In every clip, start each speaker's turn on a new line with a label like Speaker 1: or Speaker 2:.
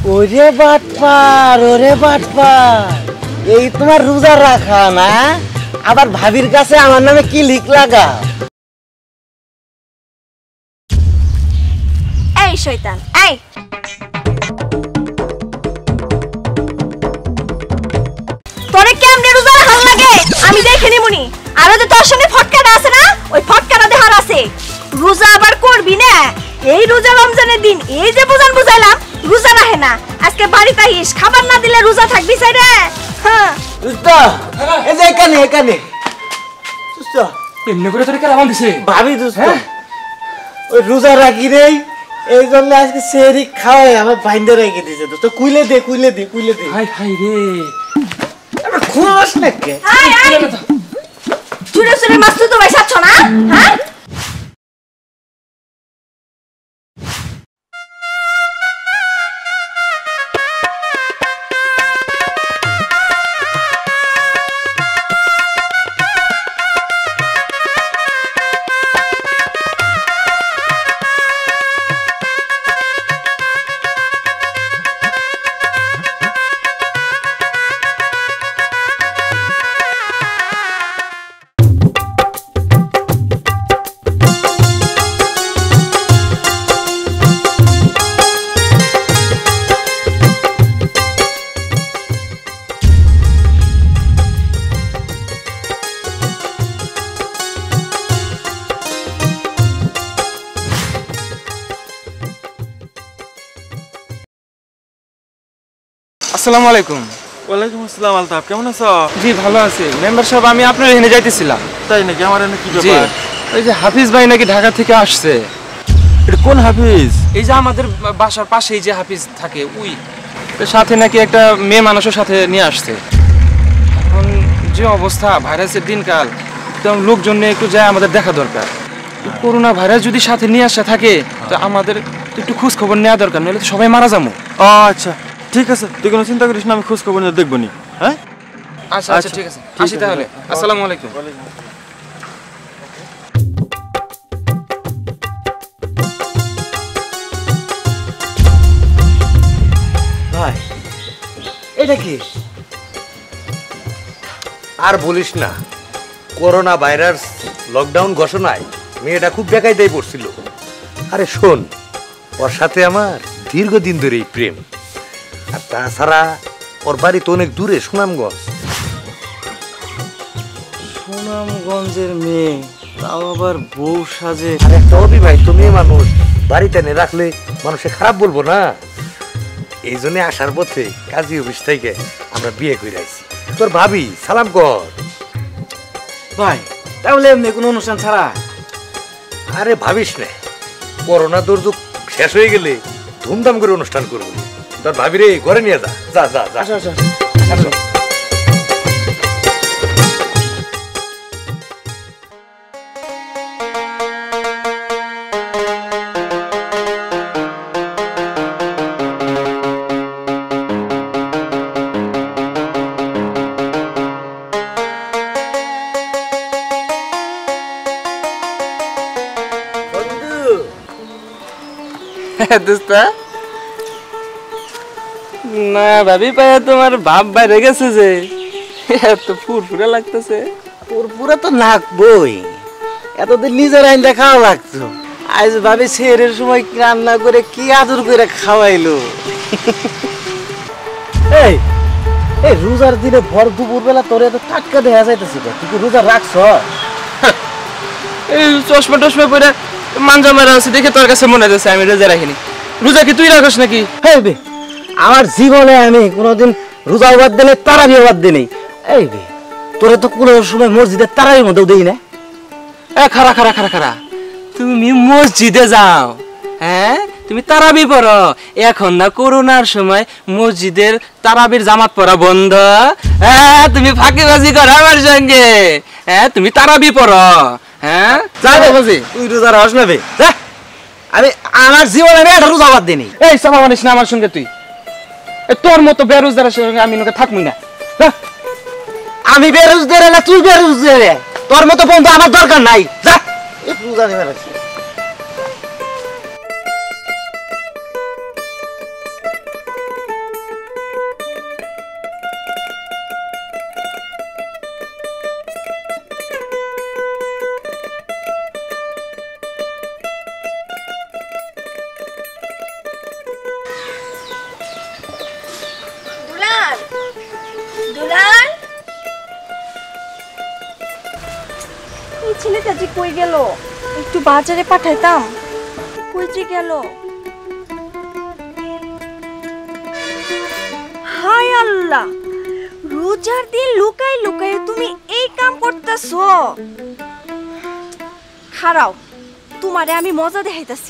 Speaker 1: ওরে বাটপার এই তোমার রোজা রাখা না আবার ভাবির কাছে আমার নামে কি লিখ লাগা
Speaker 2: এই শয়তান এই তোরে কেমনে রোজা রাখা লাগে আমি দেখে নিমুনি আর ওই যে তোর সঙ্গে ফটকাটা আছে না ওই ফটকাটা দেখার আছে রোজা আবার করবি না এই রোজা রমজানের দিন এই যে বুঝাইলাম রোজা রাখে না আজকে বাড়িতে আইস খাবার না দিলে রোজা থাকবি রে হ্যাঁ
Speaker 1: দোস্ত এই যে এখানে দোস্ত
Speaker 3: এমনি করে তোরে কেমন দিছে
Speaker 1: ভাবি দোস্ত ওই রোজা রাখি রে এই জন্য আজকে সেহরি খাওয়াই আমার বাইন্দে রেখে দিয়েছে দোস্ত কুইলে দে
Speaker 3: হাই হাই রে
Speaker 1: আবার খুঁজ না কে
Speaker 2: চুরে মাছ তুই তো ভাই সাচ্ছ না হ্যাঁ
Speaker 3: আসসালামু আলাইকুম
Speaker 4: ওয়ালাইকুম আসসালাম আলতাফ কেমন আছো
Speaker 3: জি ভালো আছি মেম্বার সাহেব আমি আপনার এখানে যাইতেছিলাম
Speaker 4: তাই নাকি আমার এনে কি
Speaker 3: জি
Speaker 4: ব্যাপার
Speaker 3: ওই যে হাফিজ ভাই নাকি ঢাকা থেকে আসছে
Speaker 4: এটা কোন হাফিজ
Speaker 3: এই যে আমাদের বাসার পাশেই যে হাফিজ থাকে ওই সাথে নাকি একটা মেয়ে মানুষের সাথে নিয়ে আসছে এখন যে অবস্থা ভাইরাসের দিনকাল তখন লোকজন নিয়ে একটু যায় আমাদের দেখা দরকার করোনা ভাইরাস যদি সাথে নিয়ে আসা থাকে তো আমাদের একটু খোঁজ খবর নেওয়া দরকার নইলে তো সবাই মারা যাবো
Speaker 4: আচ্ছা ঠিক আছে তুই কোনো চিন্তা করিস না আমি খোঁজ খবর নিয়ে দেখবো নি হ্যাঁ
Speaker 3: আচ্ছা আচ্ছা ঠিক আছে আসি তাহলে আসসালামু আলাইকুম
Speaker 1: ভাই এটা কি
Speaker 5: আর বলিস না করোনা ভাইরাস লকডাউন ঘোষণায় মেয়েটা খুব বেকায়দায় পড়ছিল আরে শোন ওর সাথে আমার দীর্ঘদিন ধরেই প্রেম আর তাছাড়া ওর বাড়ি তো অনেক দূরে সুনামগঞ্জ
Speaker 1: সুনামগঞ্জের মেয়ে তাও আবার বউ সাজে
Speaker 5: আর একটা অবিবাহিত মেয়ে মানুষ বাড়িতে এনে রাখলে মানুষে খারাপ বলবো না এই জন্য আসার পথে কাজী অফিস থেকে আমরা বিয়ে করে আইছি তোর ভাবি সালাম কর
Speaker 1: ভাই তাহলে এমনি কোনো অনুষ্ঠান ছাড়া
Speaker 5: আরে ভাবিস না করোনা দুর্যোগ শেষ হয়ে গেলে ধুমধাম করে অনুষ্ঠান করবো তোর ভাবি রে ঘরে নিয়ে যা যা যা যা
Speaker 1: আচ্ছা আচ্ছা আচ্ছা
Speaker 3: দোস্তা না ভাবি পায়া তোমার ভাব বাইরে গেছে যে এত ফুরফুরে লাগতেছে
Speaker 1: পুরো তো নাকবই এতদিন নিজের আইনটা খাওয়া লাগতো আজ ভাবি সেরের সময় রান্না করে কি আদর করে খাওয়াইলো এই এই রোজার দিনে ভর দুপুর বেলা তোর এত টাটকা দেখা যাইতেছে তুই কি রোজা রাখছ
Speaker 3: এই চশমা টশমা পরে মাঞ্জা মারা আছে দেখে তোর কাছে মনে হচ্ছে আমি রোজা রাখিনি রোজা কি তুই রাখস নাকি
Speaker 1: হ্যাঁ বে আমার জীবনে আমি কোনোদিন রোজা বাদ দিলে তারাবিও বাদ দিই নাই এই বে তোরে তো কোনো সময় মসজিদের তারাবির মধ্যেও দেই না
Speaker 3: খারা খারা খারা খারা তুমি মসজিদে যাও হ্যাঁ তুমি তারাবি পড়ো এখন না করোনার সময় মসজিদের তারাবির জামাত পড়া বন্ধ হ্যাঁ তুমি ফাঁকিবাজি করো আমার সঙ্গে হ্যাঁ তুমি তারাবি পড়ো হ্যাঁ যাবে বুঝি
Speaker 1: তুই রোজা রাখস না বে যা আমি আমার জীবনে আমি একটা রোজা বাদ দিই নাই
Speaker 3: এই সামা মানিস না আমার সঙ্গে তুই তোর মতো বেরোজগারের সঙ্গে আমি নোকে থাকবই না
Speaker 1: আমি বেরোজগার না তুই বেরোজগার তোর মতো বন্ধু আমার দরকার নাই যা রোজা নিবে রাখছি
Speaker 2: ছেলেটা যে কই গেল, একটু বাজারে পাঠাইতাম, কই যে গেল। হায় আল্লাহ, রোজার দিন লুকাই লুকাই তুমি এই কাম করতেছো। খারাও, তোমারে আমি মজা দেখাইতাছি।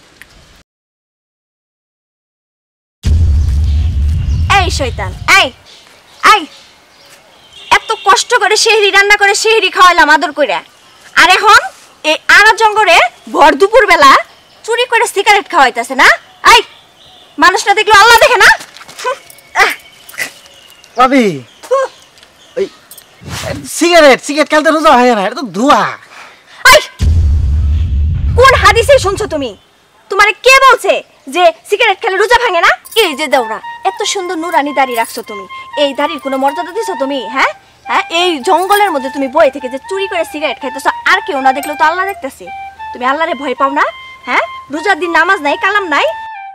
Speaker 2: এই শয়তান, এই এই, এত কষ্ট করে সেহরি রান্না করে সেহরি খাওয়াইলাম আদর করে, আর এখন এই আড়া জঙ্গলে ভর দুপুর বেলা চুরি করে সিগারেট খাওয়াইতেছে না? এই মানুষ না দেখলো আল্লাহ দেখে না?
Speaker 1: ভাবি ওই সিগারেট খেলতে রোজা হয় না, এটা তো ধোয়া।
Speaker 2: এই কোন হাদিসে শুনছো তুমি? তোমারে কে বলছে যে সিগারেট খেলে রোজা ভাঙে না? এই যে দেওরা, এত সুন্দর নুরানি দাড়ি রাখছো তুমি, এই দাড়ির কোনো মর্যাদা দিছো তুমি? হ্যাঁ হ্যাঁ, এই জঙ্গলের মধ্যে তুমি বই থেকে যে চুরি করে সিগারেট খাইতেছো, আর কেউ না দেখলেও তো আল্লাহ দেখতেছে। তুমি আল্লাহরে ভয় পাও না? হ্যাঁ, রোজার দিন নামাজ নাই, কালাম নাই।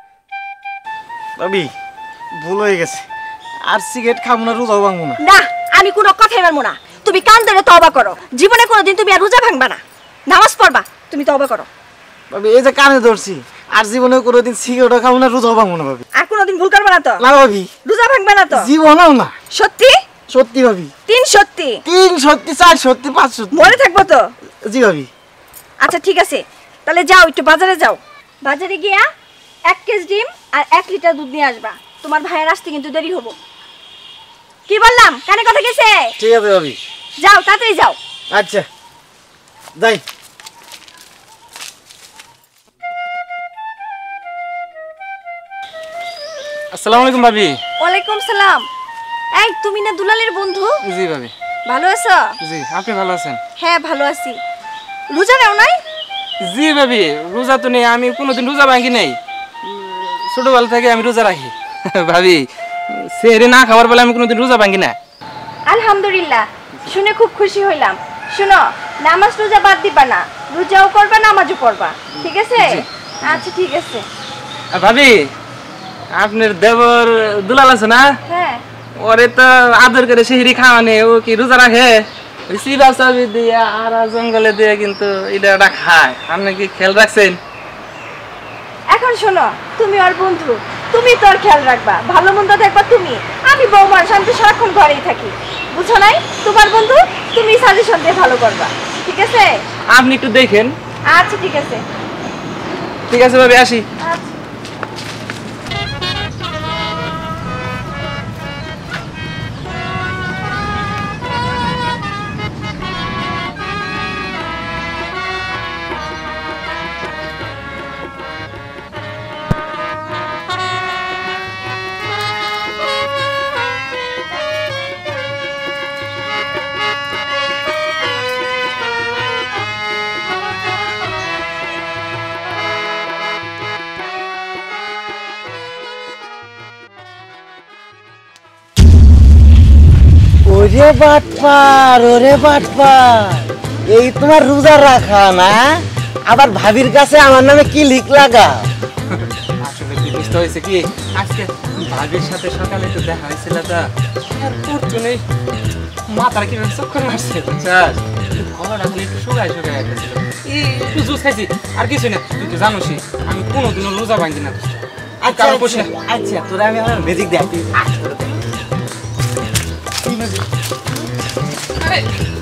Speaker 1: ভাবি ভুল হয়ে গেছে, আর সিগারেট খাবো না, রোজাও ভাঙবো না।
Speaker 2: না, আমি কোনো কথাই মানবো না। তুমি কান ধরে তওবা করো, জীবনে কোনোদিন তুমি আর রোজা ভাঙবা না, নামাজ পড়বা, তুমি তওবা করো।
Speaker 1: ভাবি এই যে কানে ধরছি, আর জীবনে কোনোদিন সিগারেটও খাবো না, রোজাও ভাঙবো না ভাবি।
Speaker 2: আর কোনোদিন ভুল করবা না তো?
Speaker 1: না ভাবি,
Speaker 2: রোজা ভাঙবা না তো?
Speaker 1: জীবনেও না।
Speaker 2: সত্যি?
Speaker 1: সত্যি ভাবি।
Speaker 2: 3 সত্যি?
Speaker 1: 3 সত্যি, 4 সত্যি, 5 সত্যি।
Speaker 2: মনে থাকবো তো?
Speaker 1: জি ভাবি।
Speaker 2: আচ্ছা ঠিক আছে, তাহলে যাও, একটু বাজারে যাও। বাজারে গিয়া 1 কেজি ডিম আর 1 লিটার দুধ নিয়ে আসবা। তোমার ভাইয়ের আসতে কিন্তু দেরি হবো। কি বললাম, কানে কথা গেছে?
Speaker 1: ঠিক আছে ভাবি।
Speaker 2: যাও, তাড়াতাড়ি যাও।
Speaker 1: আচ্ছা যাই।
Speaker 3: আসসালামু আলাইকুম ভাবি।
Speaker 2: ওয়ালাইকুম সালাম। এই তুমি না দুলালের বন্ধু?
Speaker 3: জি ভাবি।
Speaker 2: ভালো আছো?
Speaker 3: জি, আপনি ভালো আছেন?
Speaker 2: হ্যাঁ ভালো আছি। রোজা নাও নাই?
Speaker 3: জি ভাবি, রোজা তো নেই, আমি কোনোদিন রোজা ভাঙি নাই, ছোটবেলা থেকে আমি রোজা রাখি। ভাবি সেহরি না খাবার বেলা আমি কোনোদিন রোজা ভাঙি না।
Speaker 2: আলহামদুলিল্লাহ, শুনে খুব খুশি হইলাম। শুনো, নামাজ রোজা বাদ দিবা না, রোজাও করবা নামাজও পড়বা, ঠিক আছে? আচ্ছা ঠিক আছে।
Speaker 3: ভাবি আপনার দেবর দুলাল আছে না,
Speaker 2: হ্যাঁ।
Speaker 3: ওরে তো আদর করে সেহরি খাওয়ানে, ও কি রোজা রাখে? ওই সিবা চাবি দিয়ে আর জঙ্গলে দিয়ে কিন্তু এটা খায়। আপনি কি খেয়াল রাখছেন?
Speaker 2: এখন শোনো, তুমি ওর বন্ধু, তুমি তোর খেয়াল রাখবা, ভালো মন্দ দেখবা তুমি। আমি বৌমার শান্তি সারাক্ষণ ঘরেই থাকি, বুঝো নাই? তোমার বন্ধু, তুমি সাজেশন দিয়ে ভালো করবা, ঠিক আছে?
Speaker 3: আপনি একটু দেখেন।
Speaker 2: আচ্ছা ঠিক আছে।
Speaker 3: ঠিক আছে ভাবি, আসি।
Speaker 2: আচ্ছা।
Speaker 1: ওরে বাটপার, ওরে বাটপার, এই তোমার রোজা রাখা না, আবার ভাবির কাছে আমার নামে কি লিখ লাগা?
Speaker 3: আসলে কি বুঝতে হয়েছে কি, আজকে ভাবির সাথে সকালে তো দেখা হয়েছিল, তা আর পরজনেই মাথার কি চক্কর মারছে, বুঝছাস? গলাটা খালি একটু শুকায় আসতেছিল, একটু জুস খাইছি, আর কিছু না। তুই তো জানোসই আমি কোনোদিনও রোজা ভাঙি না।
Speaker 1: আচ্ছা আচ্ছা, আচ্ছা তোরা আমি আমার ম্যাজিক দেখ, তুই আজ করে দেখ।
Speaker 3: আরে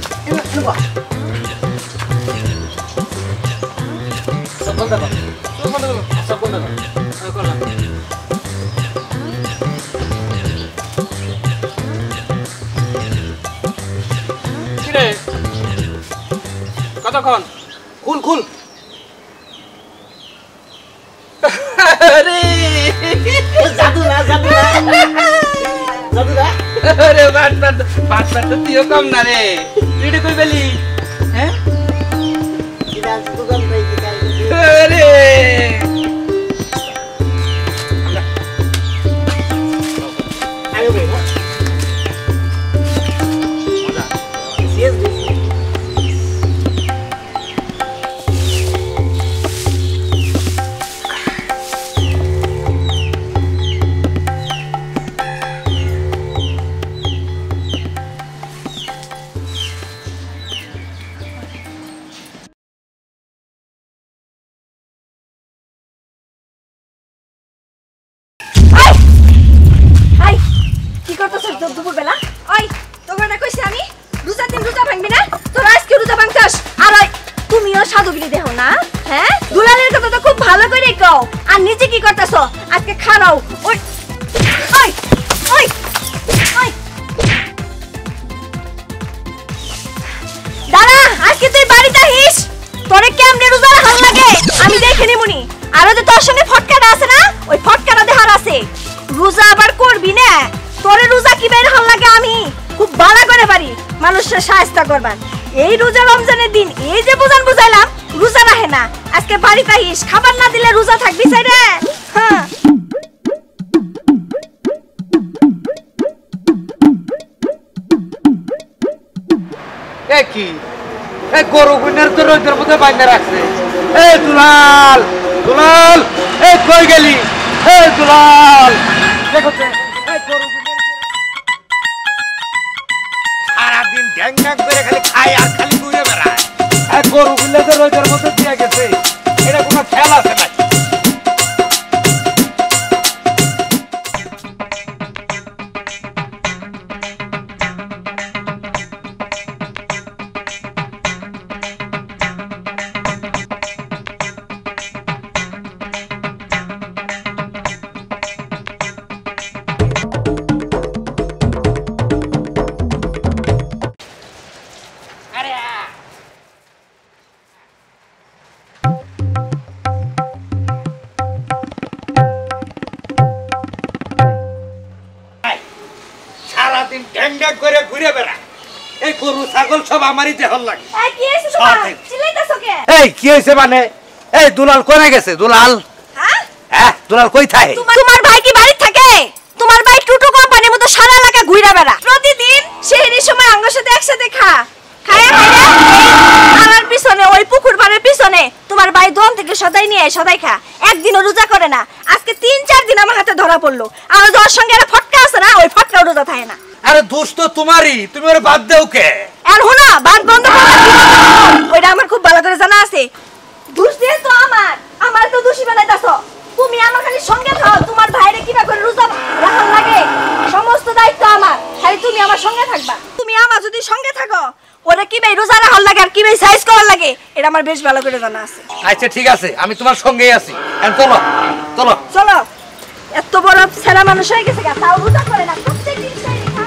Speaker 1: সব বন্ধ কর,
Speaker 3: সব বন্ধ করো,
Speaker 1: সব বন্ধ কর।
Speaker 3: করলাম। কিরে কতক্ষণ?
Speaker 1: খুল খুল।
Speaker 3: আরে
Speaker 1: জাদু না, জাদু না, জাদু না।
Speaker 3: আরে বাট তো তুইও কম না রে, তুই এটা কই পেলি? হ্যাঁ
Speaker 1: কি ডান্স দোকান ভাই, কি ডান্স?
Speaker 3: আরে
Speaker 1: আরে ভাই না সিএস দিছি।
Speaker 2: বেয়াদব দুপুরবেলা। ওই তোকে না কইছি আমি রোজার দিন রোজা ভাঙবি না, তোরা আজকে রোজা ভাঙতাস। আর ওই তুমিও সাধুগিরি দেখো না, হ্যাঁ? দুলালের কথা তো খুব ভালো করে কও, আর নিজে কি করতেছো? আজকে খারাও। ওই ওই ওই ওই দাঁড়া, আজকে তুই বাড়িতে আহিস, তোরে কেমনে রোজা রাখার লাগে আমি দেখে নিমুনি। আর ওই যে তোর সঙ্গে ফটকাটা আছে না, ওই ফটকাটা দেখার আছে। রোজা আবার করবি না, তোরে রোজা কি বের হল লাগে আমি খুব ভালো করে পারি মানুষের সাহায্য করবার। এই রোজা রমজানের দিন এই যে বুঝাইলাম রোজা রাখে না, আজকে বাড়িতে আহিস, খাবার না দিলে রোজা থাকবি চাই রে। হ্যাঁ
Speaker 5: কি গরু গুনের তো রোদের মধ্যে বাইন্দা রাখছে। দুলাল দুলাল কই গেলি? দুলাল দেখো সারাদিন ড্যাং ড্যাং করে খালি খায় আর খালি ঘুরে বেড়ায়। গরু গুলো তো রোদের মধ্যে দিয়ে গেছে, এটা কোনো খেয়াল আছে না। সারাদিন ড্যাং ড্যাং করে ঘুরে বেড়ায়, এই গরু ছাগল সব আমারই দেহর লাগে। এই কি হয়েছে মানে? এই দুলাল কোনে গেছে? দুলাল হ্যাঁ দুলাল কই থাকে?
Speaker 2: তোমার ভাই কি বাড়ি থাকে? তোমার ভাই টুটু কোম্পানির মতো সারা এলাকা ঘুরে বেড়া, প্রতিদিন সেহরির সময় আঙ্গর সাথে একসাথে খায় খালার পিছনে ওই পুকুর পাড়ের পিছনে তোমার ভাই দোকান থেকে সদাই নিয়ে সদাই খা, একদিনও রোজা করে না। আজকে 3-4 দিন আমার হাতে ধরা পড়লো, আর ওর সঙ্গে একটা ফটকা আছে না, ওই ফটকাও রোজা থাকে না।
Speaker 5: আরে দোষ তো তোমারই, তুমি ওরে বাদ দেও কে?
Speaker 2: আর হোনা বাদ বন্ধ করো, ওইটা আমার খুব ভালো করে জানা আছে। দোষ দিয়ে তো আমার তো দোষী বানাইতাছো তুমি। আমার খালি সঙ্গে থাকো, তোমার ভাইরে কিবা করে রোজা রাখার লাগে সমস্ত দায়িত্ব আমার, খালি তুমি আমার সঙ্গে থাকবা। তুমি আমার যদি সঙ্গে থাকো ওরা কিভাবে রোজা রাখার লাগে আর কিভাবে সাইজ করার লাগে এটা আমার বেশ ভালো করে জানা আছে।
Speaker 5: আচ্ছা ঠিক আছে, আমি তোমার সঙ্গেই আছি। চলো চলো
Speaker 2: চলো, এত বড় ছেলে মানুষ হয়ে গেছে, তাও রোজা করে না, প্রত্যেকদিন সেই খা।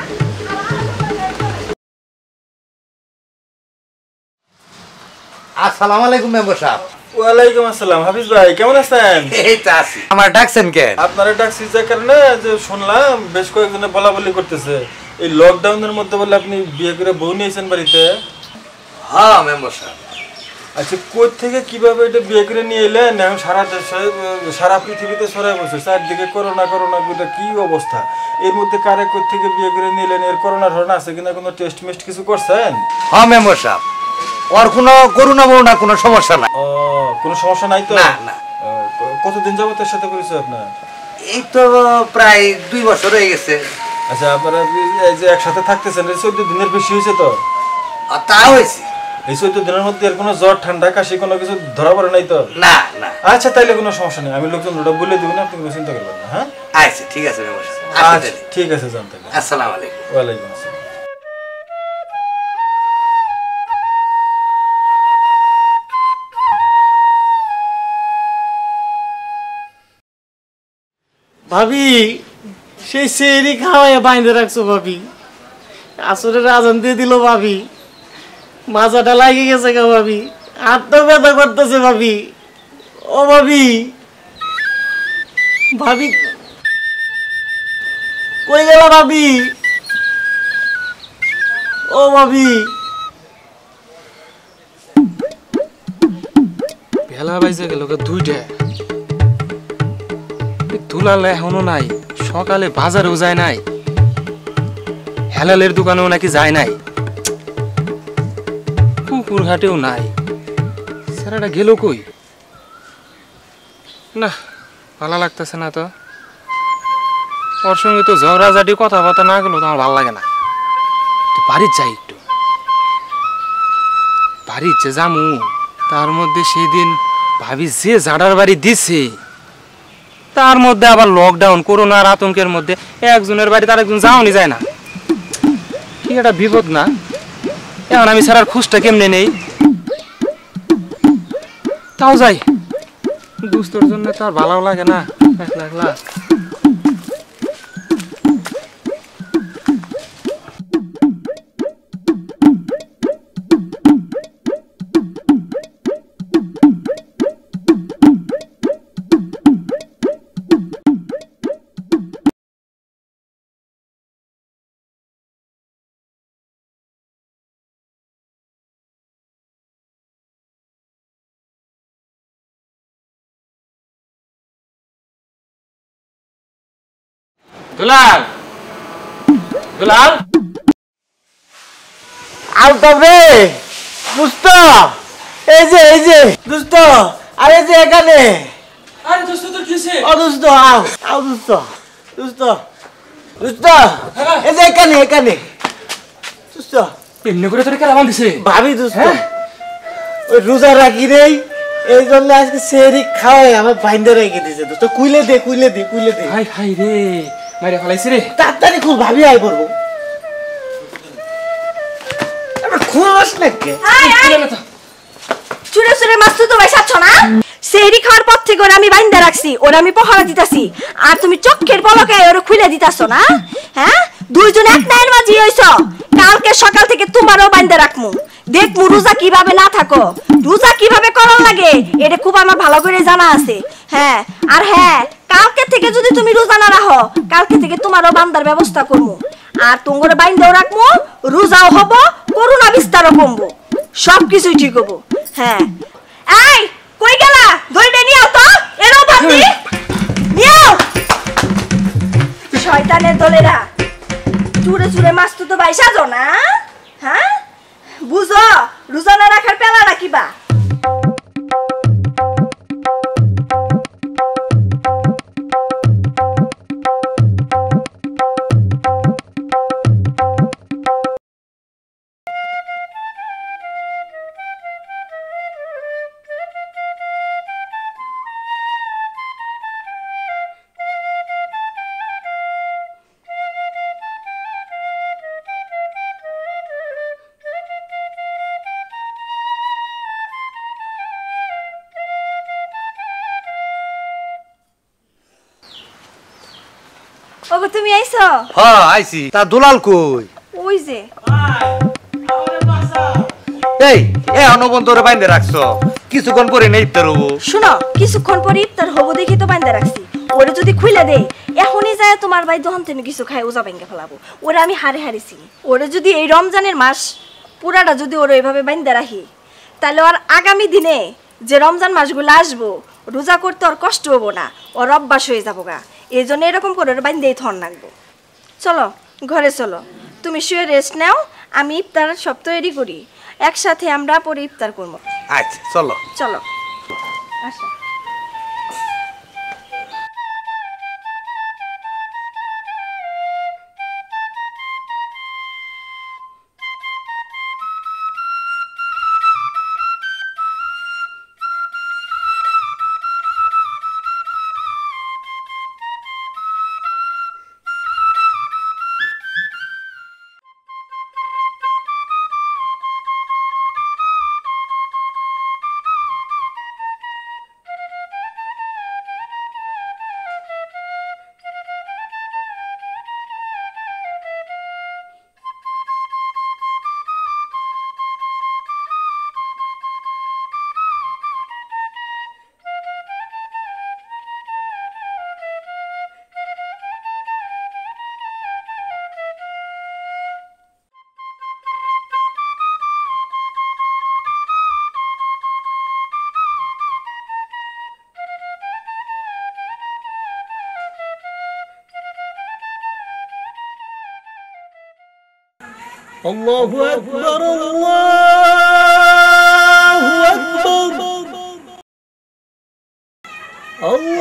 Speaker 5: আসসালামু আলাইকুম মেম্বার সাহেব।
Speaker 4: ওয়ালাইকুম আসসালাম। হাফিজ ভাই কেমন আছেন?
Speaker 5: এই তো আছি। আমার ডাকছেন কেন?
Speaker 4: আপনারা ডাকছি যে কারণে যে শুনলাম বেশ কয়েকজনে বলাবলি করতেছে এই লকডাউনের মধ্যে বলে আপনি বিয়ে করে বউ নিয়েছেন বাড়িতে।
Speaker 5: হ্যাঁ মেম্বার সাহেব।
Speaker 4: আচ্ছা কই থেকে কিভাবে এটা বিয়ে করে নিয়ে এলেন? এখন সারা দেশে সারা পৃথিবীতে ছড়াই বসে, চারদিকে করোনা করোনা এটা কি অবস্থা। এর মধ্যে কারে কই থেকে বিয়ে করে নিয়ে এলেন? এর করোনার ধরনা আছে কিনা, কোনো টেস্ট মেস্ট কিছু করছেন?
Speaker 5: হ্যাঁ মেম্বার সাহেব, ওর কোনো করোনা বরোনা কোনো সমস্যা নাই।
Speaker 4: ও কোনো সমস্যা নাই তো?
Speaker 5: না না।
Speaker 4: কতদিন যাবত এর সাথে পরিচয় আপনার?
Speaker 5: এই তো প্রায় 2 বছর হয়ে গেছে।
Speaker 4: আচ্ছা আপনারা এই যে একসাথে থাকতেছেন 14 দিনের বেশি হয়েছে তো?
Speaker 5: তা হয়েছে।
Speaker 4: এই 14 দিনের মধ্যে এর কোনো জ্বর ঠান্ডা কাশি কোনো কিছু ধরা পড়ে নাই তো?
Speaker 5: না না।
Speaker 4: আচ্ছা তাইলে কোনো সমস্যা নেই, আমি লোকজন ওটা বলে দিব না, আপনি কোনো চিন্তা করবেন না। হ্যাঁ
Speaker 5: আচ্ছা ঠিক আছে মেম্বার সাহেব।
Speaker 4: আচ্ছা ঠিক আছে, জানতে।
Speaker 5: আসসালামু আলাইকুম।
Speaker 4: ওয়ালাইকুম আসসালাম।
Speaker 1: ভাবি সেই সেরি খাওয়াইয়া বাইন্ধে রাখছো ভাবি, আসলে আজান দিয়ে দিল ভাবি, মাজাটা লাগিয়ে গেছে গা ভাবি, হাতটা ব্যথা করতেছে ভাবি। ও ভাবি, ভাবি কই গেল ভাবি? ও ভাবি,
Speaker 3: বেলা বাইজে গেল 2টা, দুলাল এখনো নাই, সকালে বাজারেও যায় নাই, হেলালের দোকানেও নাকি যায় নাই, পুকুর ঘাটেও নাই, স্যারাটা গেল কই? না ভালো লাগতেছে না তো, ওর সঙ্গে তো ঝগড়াঝাটি কথাবার্তা না গেলেও তো আমার ভালো লাগে না। তো বাড়ির যাই একটু, বাড়ির যে যামু, তার মধ্যে সেই দিন ভাবি যে জাডার বাড়ি দিছে, তার মধ্যে আবার লকডাউন করোনার আতঙ্কের মধ্যে একজনের বাড়ি তার একজন যাওয়ানি যায় না। কি একটা বিপদ না, এখন আমি স্যার আর খুশটা কেমনে নেই। তাও যাই, দুস্তর জন্য তো আর ভালো লাগে না একলা একলা। দুলাল, দুলাল,
Speaker 1: আলতাফ রে, দুস্ত, এই যে দুস্ত, আরে যে এখানে।
Speaker 3: আরে দোস্ত তোর কি হইছে?
Speaker 1: ও দুস্ত, আও দুস্ত, দুস্ত, দুস্ত, এই যে এখানে দুস্ত।
Speaker 3: এমনি করে তোর কেলা বান্ধিছে?
Speaker 1: ভাবি দুস্ত, ওই রোজা রাখি রে, এই জন্য আজকে সেহরি খাওয়াই আমার বাইন্দা রেখে দিছে দোস্ত। কুইলে দে।
Speaker 3: হাই হাই রে, মাইরে ফেলাইছে রে।
Speaker 1: তাড়াতাড়ি খুব ভাবি আই করবো। খুলস নাকি?
Speaker 2: চুরে চুরে মাছ তো ভাই সাচ্ছ না? সেহরি খাওয়ার পর থেকে ওরা আমি বাইন্দা রাখছি, ওরা আমি পহরা দিতাছি, আর তুমি চোখের পলকে ওরা খুলে দিতাছো না? হ্যাঁ, দুইজন এক নাইয়ের মাঝি হইছ। কালকে সকাল থেকে তোমারও বাইন্দা রাখমু, দেখমু রোজা কিভাবে না থাকো, রোজা কিভাবে করার লাগে এটা খুব আমার ভালো করে জানা আছে। হ্যাঁ, আর হ্যাঁ, কালকে থেকে যদি তুমি রোজা না রাখো, কালকে থেকে তোমারও বান্দার ব্যবস্থা করবো, আর তোমার বাইন্দাও রাখবো, রোজাও হব, করোনা বিস্তারও কমবো, সবকিছুই ঠিক হবো। হ্যাঁ, এই কই গেলা? দইটা নিও তো, এরও বান্দি নিও। শয়তানের দলেরা, চুরে চুরে মাছ তো ভাই সাজো না? হ্যাঁ, বুঝো রোজা না রাখার পেলা রাখিবা। ওগো তুমি আইছো?
Speaker 5: হ্যাঁ আইছি। তা দুলাল কই?
Speaker 2: ওই যে
Speaker 5: এই অনবন্তরে বাইন্দে রাখছো, কিছুক্ষণ পরে নেই ইফতার হবো।
Speaker 2: শুনো, কিছুক্ষণ পরে ইফতার হবো দেখি তো বাইন্দা রাখছি। ওরে যদি খুইলা দেই, এখনই যায় তোমার ভাই দহন থেকে কিছু খায় ওজা ভেঙে ফেলাবো। ওরে আমি হারিছি। ওরে যদি এই রমজানের মাস পুরাটা যদি ওরে এইভাবে বাইন্দা রাখি, তাহলে ওর আগামী দিনে যে রমজান মাসগুলো আসবো, রোজা করতে ওর কষ্ট হবো না, ওর অভ্যাস হয়ে যাবো গা। এই জন্য এরকম করে ওর বাইন্দেই থন রাখবো। চলো ঘরে চলো, তুমি শুয়ে রেস্ট নাও, আমি ইফতার সব তৈরি করি, একসাথে আমরা পরে ইফতার করবো।
Speaker 5: আচ্ছা চলো
Speaker 2: চলো আসো।
Speaker 1: الله أكبر الله أكبر الله